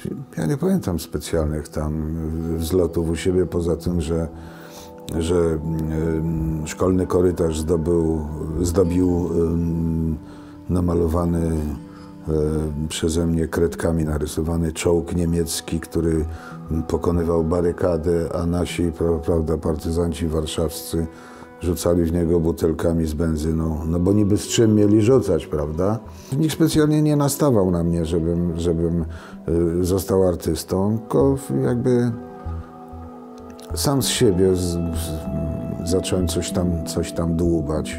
Ja nie pamiętam specjalnych tam wzlotów u siebie, poza tym, że szkolny korytarz zdobił namalowany przeze mnie kredkami narysowany czołg niemiecki, który pokonywał barykadę, a nasi, prawda, partyzanci warszawscy rzucali w niego butelkami z benzyną, no bo niby z czym mieli rzucać, prawda? Nikt specjalnie nie nastawał na mnie, żebym został artystą, tylko jakby sam z siebie zacząłem coś tam dłubać.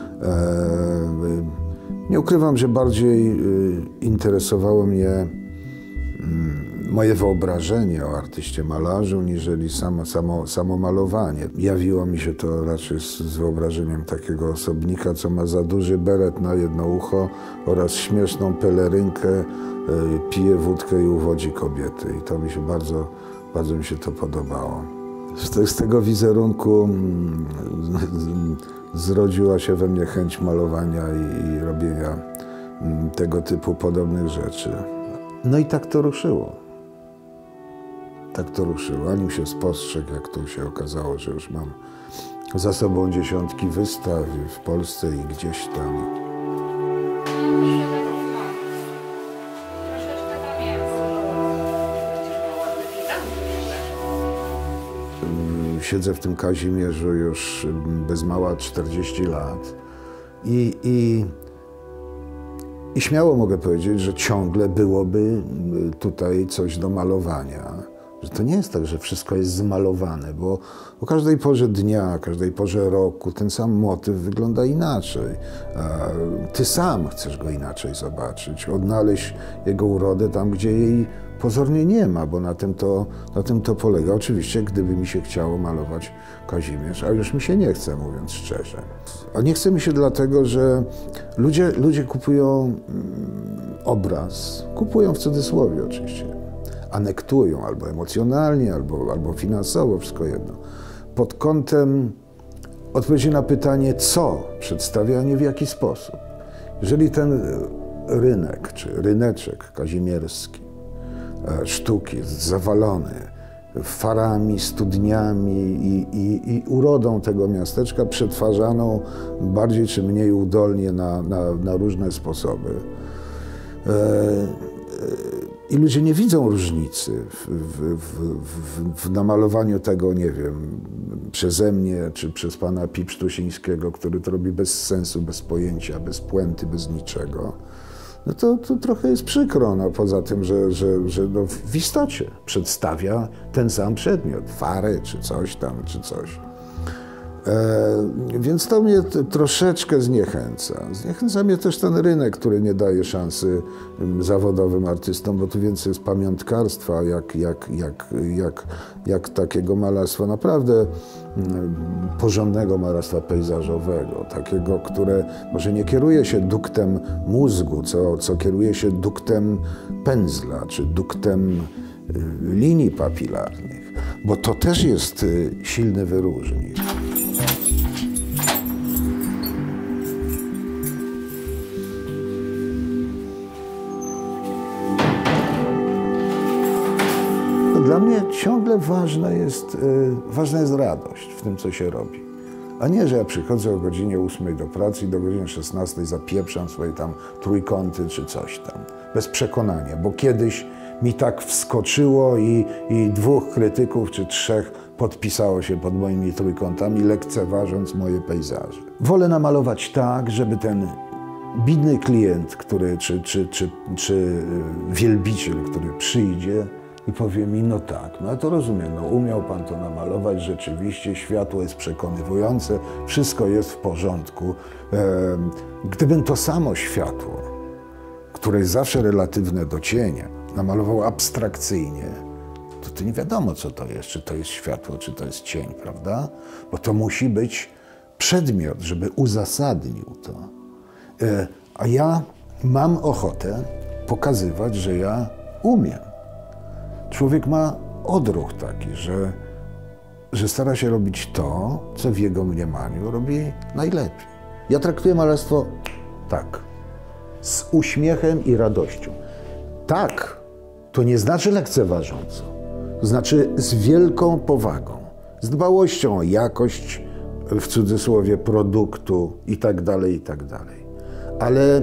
Nie ukrywam, że bardziej interesowało mnie moje wyobrażenie o artyście malarzu, niżeli samo malowanie. Jawiło mi się to raczej z wyobrażeniem takiego osobnika, co ma za duży beret na jedno ucho oraz śmieszną pelerynkę, pije wódkę i uwodzi kobiety. I to mi się bardzo mi się to podobało. Z tego wizerunku zrodziła się we mnie chęć malowania i robienia tego typu podobnych rzeczy. No i tak to ruszyło. Tak to ruszyło. Aniu się spostrzegł, jak to się okazało, że już mam za sobą dziesiątki wystaw w Polsce i gdzieś tam. Siedzę w tym Kazimierzu już bez mała 40 lat i śmiało mogę powiedzieć, że ciągle byłoby tutaj coś do malowania. Że to nie jest tak, że wszystko jest zmalowane, bo o każdej porze dnia, każdej porze roku ten sam motyw wygląda inaczej. Ty sam chcesz go inaczej zobaczyć, odnaleźć jego urodę tam, gdzie jej pozornie nie ma, bo na tym to polega. Oczywiście, gdyby mi się chciało malować Kazimierz, a już mi się nie chce, mówiąc szczerze. A nie chce mi się dlatego, że ludzie kupują obraz, kupują w cudzysłowie oczywiście, anektują albo emocjonalnie, albo finansowo, wszystko jedno, pod kątem odpowiedzi na pytanie, co przedstawia, a nie w jaki sposób. Jeżeli ten rynek, czy ryneczek kazimierski, sztuki zawalony farami, studniami i urodą tego miasteczka przetwarzaną bardziej czy mniej udolnie na różne sposoby. I ludzie nie widzą różnicy w namalowaniu tego, nie wiem, przeze mnie czy przez pana Pipsztusińskiego, który to robi bez sensu, bez pojęcia, bez puenty, bez niczego. No to trochę jest przykro, no, poza tym, że no, w istocie przedstawia ten sam przedmiot, farę czy coś tam, czy coś. Więc to mnie troszeczkę zniechęca. Zniechęca mnie też ten rynek, który nie daje szansy zawodowym artystom, bo tu więcej jest pamiątkarstwa, jak takiego malarstwa naprawdę porządnego malarstwa pejzażowego, takiego, które może nie kieruje się duktem mózgu, co kieruje się duktem pędzla, czy duktem linii papilarnych, bo to też jest silny wyróżnik. Dla mnie ciągle ważna jest radość w tym, co się robi. A nie, że ja przychodzę o godzinie 8 do pracy i do godziny 16 zapieprzam swoje tam trójkąty czy coś tam. Bez przekonania, bo kiedyś mi tak wskoczyło i 2 krytyków czy 3 podpisało się pod moimi trójkątami, lekceważąc moje pejzaże. Wolę namalować tak, żeby ten biedny klient, czy wielbiciel, który przyjdzie i powie mi, no tak, no to rozumiem, no umiał pan to namalować, rzeczywiście światło jest przekonywujące, wszystko jest w porządku. Gdybym to samo światło, które jest zawsze relatywne do cienia, namalował abstrakcyjnie, to nie wiadomo, co to jest, czy to jest światło, czy to jest cień, prawda? Bo to musi być przedmiot, żeby uzasadnił to. A ja mam ochotę pokazywać, że ja umiem. Człowiek ma odruch taki, że stara się robić to, co w jego mniemaniu robi najlepiej. Ja traktuję malarstwo tak, z uśmiechem i radością. Tak, to nie znaczy lekceważąco. To znaczy z wielką powagą, z dbałością o jakość, w cudzysłowie, produktu i tak dalej, i tak dalej. Ale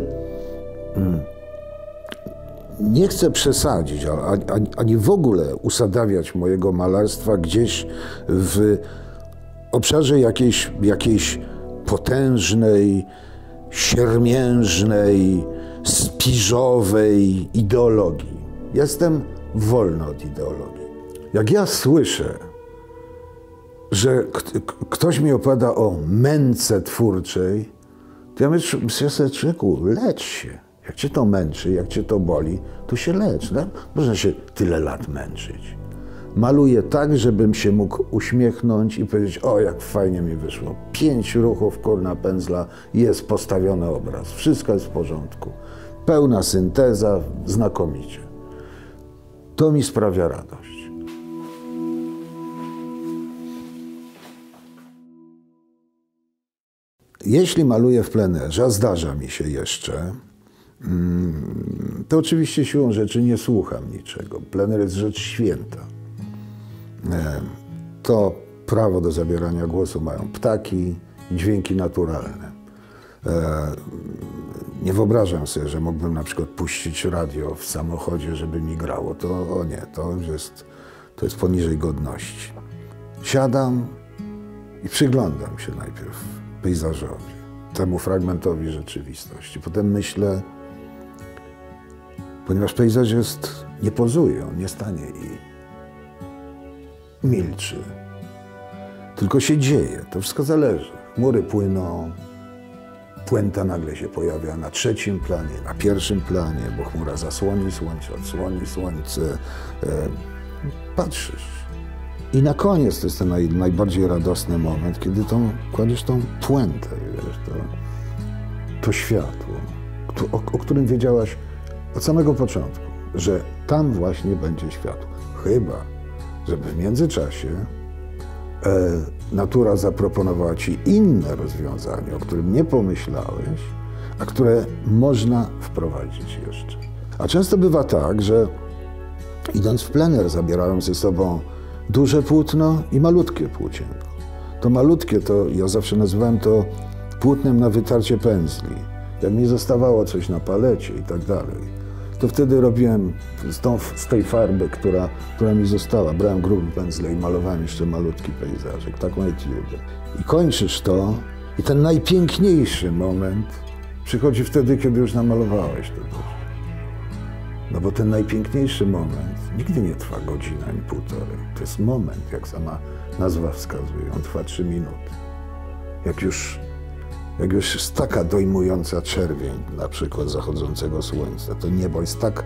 nie chcę przesadzić, ani w ogóle usadawiać mojego malarstwa gdzieś w obszarze jakiejś potężnej, siermiężnej, spiżowej ideologii. Jestem wolny od ideologii. Jak ja słyszę, że ktoś mi opowiada o męce twórczej, to ja myślę sobie, człowieku, lecz się. Jak cię to męczy, jak cię to boli, to się lecz. No? Można się tyle lat męczyć. Maluję tak, żebym się mógł uśmiechnąć i powiedzieć, o, jak fajnie mi wyszło. 5 ruchów, kurna, pędzla, jest postawiony obraz. Wszystko jest w porządku. Pełna synteza, znakomicie. To mi sprawia radość. Jeśli maluję w plenerze, a zdarza mi się jeszcze, to oczywiście siłą rzeczy nie słucham niczego. Plener jest rzecz święta. To prawo do zabierania głosu mają ptaki i dźwięki naturalne. Nie wyobrażam sobie, że mógłbym na przykład puścić radio w samochodzie, żeby mi grało. To nie, to jest poniżej godności. Siadam i przyglądam się najpierw pejzażowi, temu fragmentowi rzeczywistości. Potem myślę, ponieważ pejzaż nie pozuje, on nie stanie i milczy. Tylko się dzieje, to wszystko zależy. Chmury płyną, puenta nagle się pojawia na trzecim planie, na pierwszym planie, bo chmura zasłoni słońce, odsłoni słońce. Patrzysz. I na koniec to jest ten najbardziej radosny moment, kiedy kładziesz tą puentę, wiesz, to światło, o którym wiedziałaś od samego początku, że tam właśnie będzie światło. Chyba, żeby w międzyczasie natura zaproponowała ci inne rozwiązanie, o którym nie pomyślałeś, a które można wprowadzić jeszcze. A często bywa tak, że idąc w plener zabierałem ze sobą duże płótno i malutkie płócienko. To malutkie, to ja zawsze nazywałem to płótnem na wytarcie pędzli. Jak mi zostawało coś na palecie i tak dalej, to wtedy robiłem z tej farby, która mi została. Brałem gruby pędzle i malowałem jeszcze malutki pejzażek, taką etiudę. I kończysz to i ten najpiękniejszy moment przychodzi wtedy, kiedy już namalowałeś to coś. No bo ten najpiękniejszy moment nigdy nie trwa godzinę ani półtorej. To jest moment, jak sama nazwa wskazuje. On trwa 3 minuty. Jak już jest taka dojmująca czerwień, na przykład zachodzącego słońca, to niebo jest tak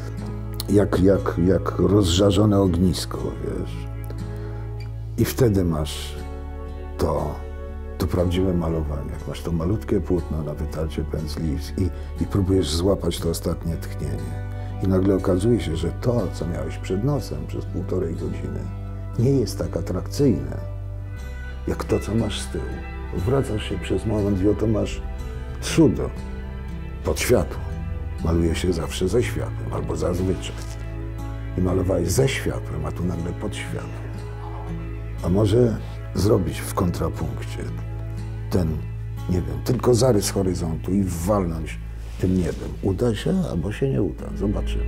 jak rozżarzone ognisko, wiesz. I wtedy masz to prawdziwe malowanie. Jak masz to malutkie płótno na wytarcie pędzli i próbujesz złapać to ostatnie tchnienie. I nagle okazuje się, że to, co miałeś przed nosem przez 1,5 godziny, nie jest tak atrakcyjne, jak to, co masz z tyłu. Wracasz się przez moment i oto masz cudo pod światło. Maluje się zawsze ze światłem, albo zazwyczaj. I malowałeś ze światłem, a tu nagle pod światłem. A może zrobić w kontrapunkcie ten, nie wiem, tylko zarys horyzontu i walnąć tym niebem. Uda się, albo się nie uda. Zobaczymy.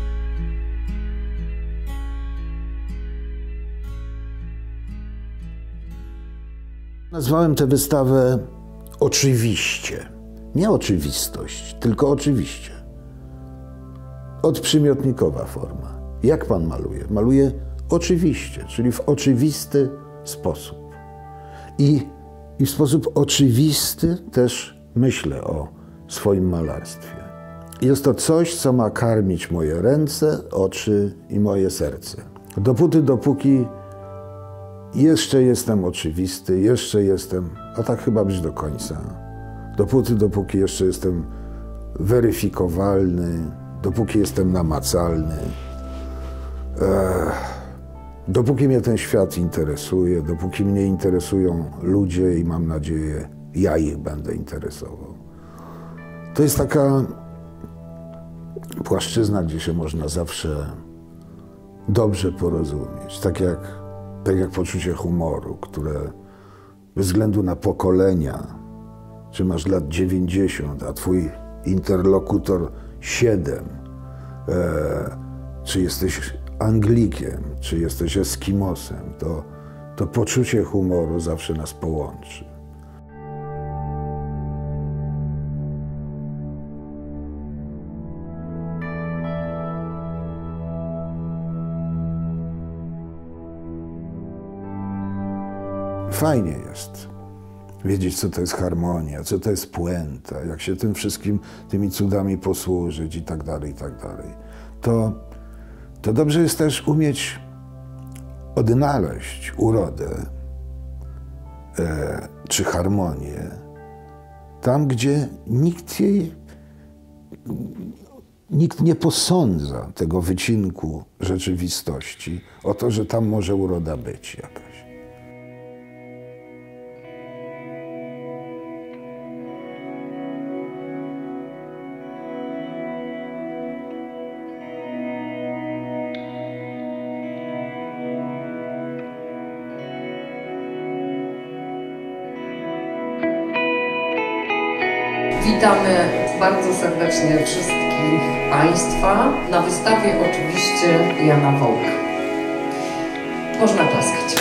Nazwałem tę wystawę Oczywiście. Nie oczywistość, tylko oczywiście. Odprzymiotnikowa forma. Jak pan maluje? Maluje oczywiście, czyli w oczywisty sposób. I w sposób oczywisty też myślę o swoim malarstwie. Jest to coś, co ma karmić moje ręce, oczy i moje serce. Dopóki jeszcze jestem oczywisty, jeszcze jestem, a tak chyba być do końca. Dopóki jeszcze jestem weryfikowalny, dopóki jestem namacalny, dopóki mnie ten świat interesuje, dopóki mnie interesują ludzie i mam nadzieję, ja ich będę interesował. To jest taka płaszczyzna, gdzie się można zawsze dobrze porozumieć. Tak jak poczucie humoru, które bez względu na pokolenia, czy masz lat 90, a twój interlokutor 7, czy jesteś Anglikiem, czy jesteś Eskimosem, to poczucie humoru zawsze nas połączy. Fajnie jest wiedzieć, co to jest harmonia, co to jest puenta, jak się tym wszystkim, tymi cudami posłużyć i tak dalej, i tak dalej. To dobrze jest też umieć odnaleźć urodę czy harmonię tam, gdzie nikt nie posądza tego wycinku rzeczywistości o to, że tam może uroda być jakaś. Witamy bardzo serdecznie wszystkich Państwa na wystawie oczywiście Jana Wołka. Można klaskać.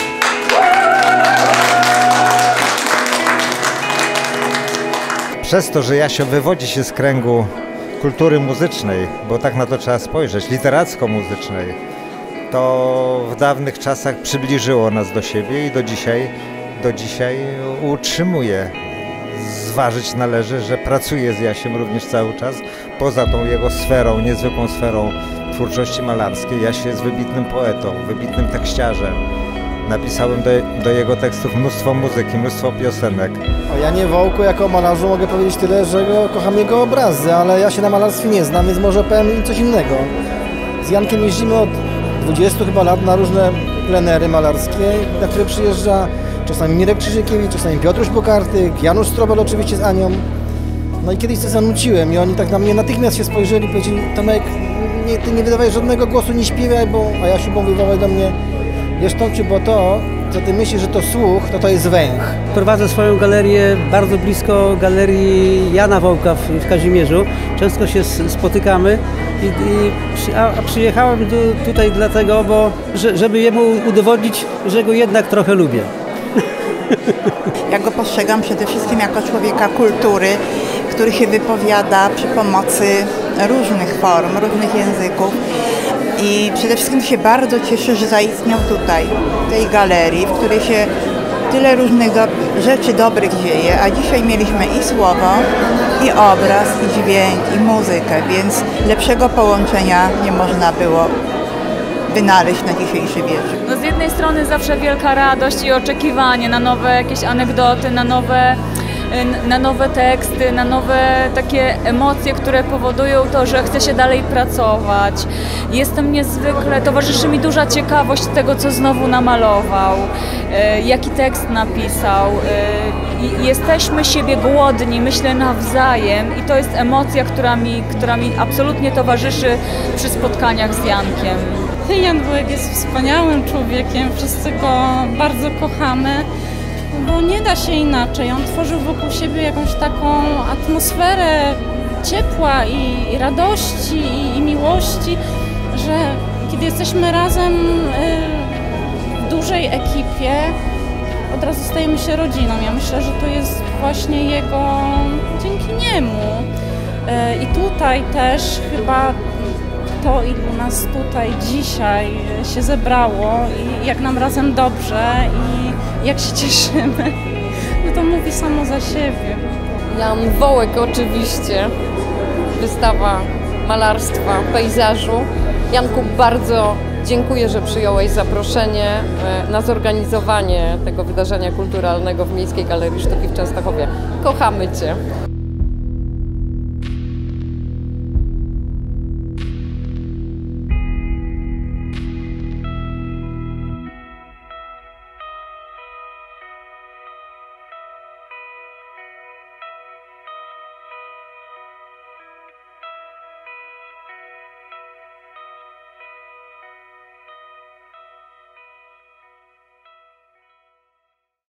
Przez to, że Jasio wywodzi się z kręgu kultury muzycznej, bo tak na to trzeba spojrzeć, literacko-muzycznej, to w dawnych czasach przybliżyło nas do siebie i do dzisiaj utrzymuje. Zważyć należy, że pracuje z Jasiem również cały czas, poza tą jego sferą, niezwykłą sferą twórczości malarskiej. Jaś jest wybitnym poetą, wybitnym tekściarzem. Napisałem do jego tekstów mnóstwo muzyki, mnóstwo piosenek. O Janie Wołku jako malarzu mogę powiedzieć tyle, że kocham jego obrazy, ale ja się na malarstwie nie znam, więc może powiem coś innego. Z Jankiem jeździmy od 20 chyba lat na różne plenery malarskie, na które przyjeżdża czasami Mirek Krzyżykiewicz, czasami Piotruś Bokartyk, Janusz Strobel oczywiście z Anią. No i kiedyś to zanuciłem i oni tak na mnie natychmiast się spojrzeli i powiedzieli: Tomek, ty nie wydawaj żadnego głosu, nie śpiewaj, a Jasiu mówił do mnie: wiesz, Tomciu, bo to, co ty myślisz, że to słuch, to jest węch. Prowadzę swoją galerię bardzo blisko galerii Jana Wołka w Kazimierzu. Często się spotykamy a przyjechałem tutaj dlatego, żeby jemu udowodnić, że go jednak trochę lubię. Ja go postrzegam przede wszystkim jako człowieka kultury, który się wypowiada przy pomocy różnych form, różnych języków. I przede wszystkim się bardzo cieszę, że zaistniał tutaj, w tej galerii, w której się tyle różnych rzeczy dobrych dzieje, a dzisiaj mieliśmy i słowo, i obraz, i dźwięk, i muzykę, więc lepszego połączenia nie można było wynaleźć na dzisiejszy wieczór. No z jednej strony zawsze wielka radość i oczekiwanie na nowe jakieś anegdoty, na nowe teksty, na nowe takie emocje, które powodują to, że chce się dalej pracować. Towarzyszy mi duża ciekawość tego, co znowu namalował, jaki tekst napisał. Jesteśmy siebie głodni, myślę, nawzajem i to jest emocja, która mi absolutnie towarzyszy przy spotkaniach z Jankiem. Jan Wołek jest wspaniałym człowiekiem, wszyscy go bardzo kochamy, bo nie da się inaczej. On tworzył wokół siebie jakąś taką atmosferę ciepła i radości i miłości, że kiedy jesteśmy razem w dużej ekipie, od razu stajemy się rodziną. Ja myślę, że to jest właśnie dzięki niemu. I tutaj też chyba to, ilu nas tutaj dzisiaj się zebrało i jak nam razem dobrze i jak się cieszymy, no to mówi samo za siebie. Jan Wołek oczywiście, wystawa malarstwa, pejzażu. Janku, bardzo dziękuję, że przyjąłeś zaproszenie na zorganizowanie tego wydarzenia kulturalnego w Miejskiej Galerii Sztuki w Częstochowie. Kochamy Cię.